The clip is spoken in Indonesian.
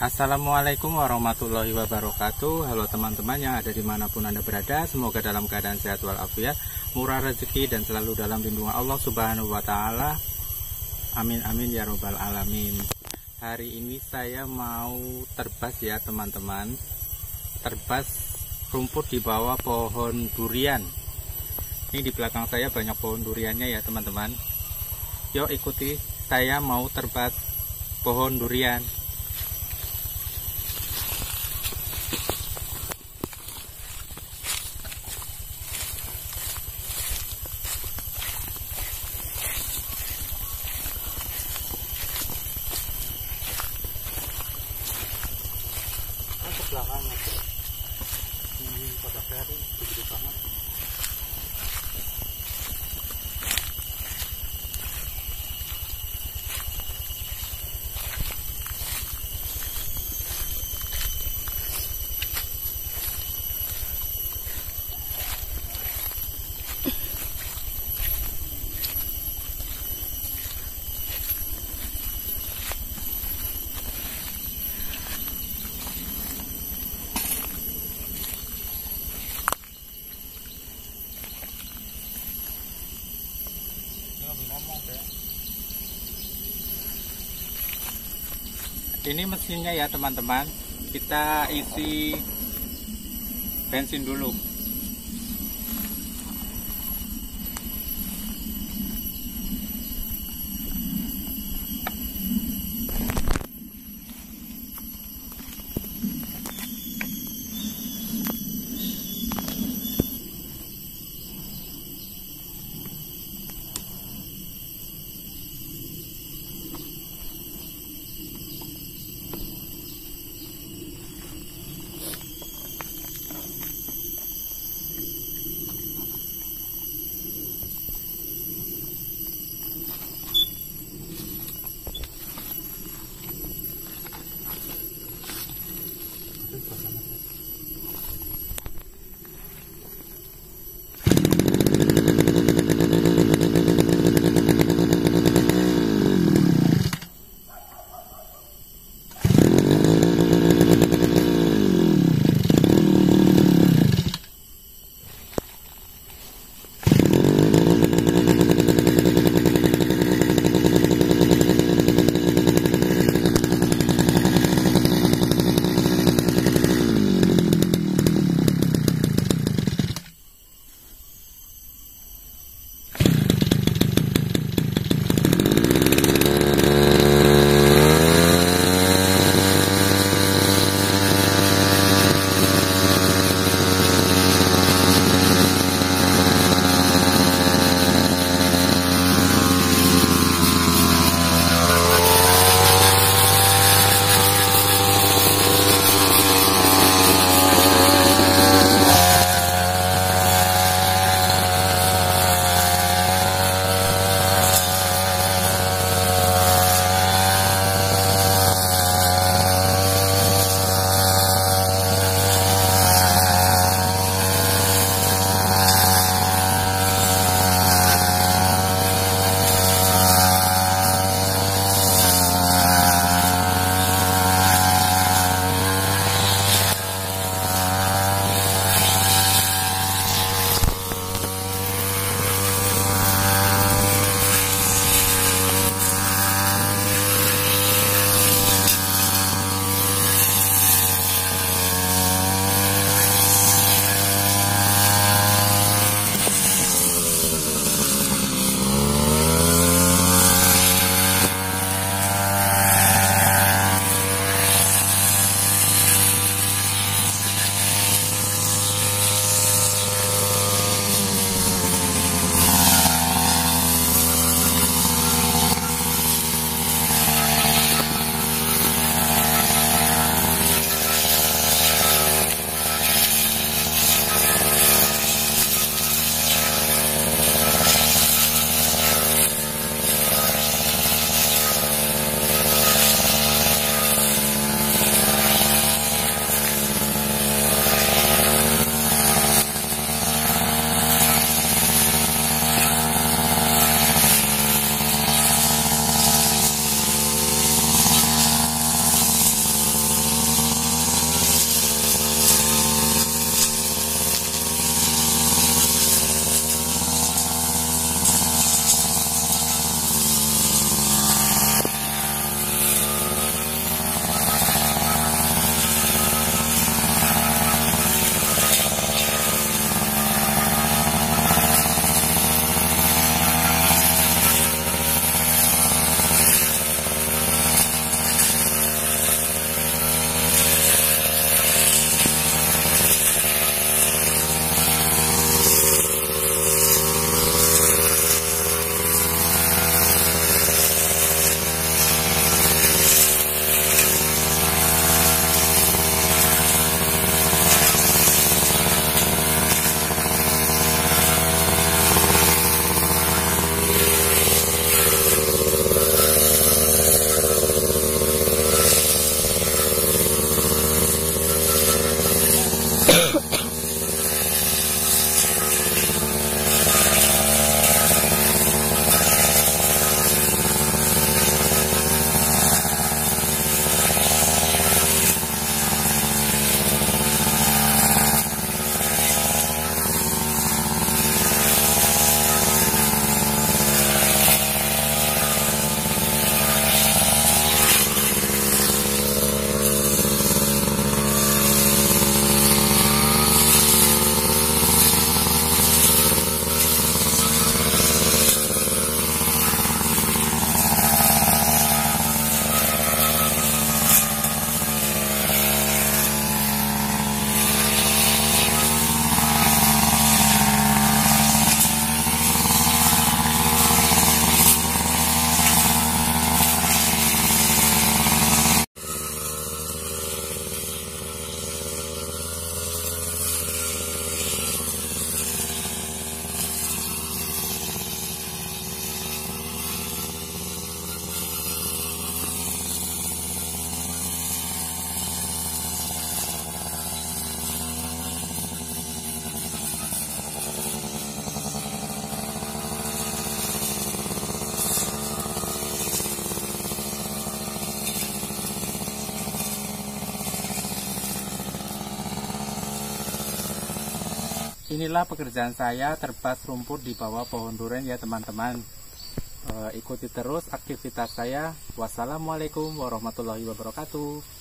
Assalamualaikum warahmatullahi wabarakatuh. Halo teman-teman yang ada dimanapun Anda berada, semoga dalam keadaan sehat walafiat, murah rezeki dan selalu dalam lindungan Allah Subhanahu wa Ta'ala. Amin amin ya robbal alamin. Hari ini saya mau terbas ya teman-teman, terbas rumput di bawah pohon durian. Ini di belakang saya banyak pohon duriannya ya teman-teman. Yuk ikuti saya mau terbas pohon durian. Ke belakang aja. Ini pada ferry gede banget. Ini mesinnya ya teman-teman, kita isi bensin dulu. inilah pekerjaan saya terbas rumput di bawah pohon durian ya teman-teman. Ikuti terus aktivitas saya. Wassalamualaikum warahmatullahi wabarakatuh.